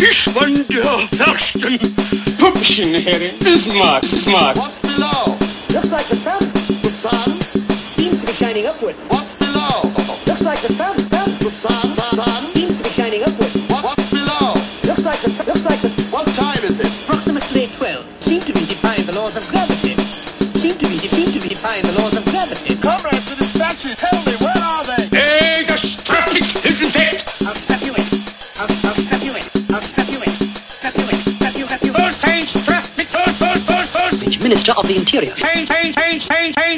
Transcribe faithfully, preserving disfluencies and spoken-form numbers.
Ich wonder, Thurston. Pupschen, Herren. Smart, smart. What's below? Looks like the sun. The sun? Seems to be shining upwards. What's below? Looks like the sun. Sun. The sun? The sun? Seems to be shining upwards. What, what's below? Looks like the sun. Looks like the What time is it? approximately twelve. Seem to be defying the laws of gravity. Seem to be seem to be defying the laws of gravity. Comrades to the statue, tell me, where are they? Hey, the traffic's hidden dead. I'll strap you in. I'll, I'll strap you in. I'll strap you in. Strap you in. Strap you, strap you in. First, traffic, first, first, first, first. Minister of the Interior. Change, change, change, change, change.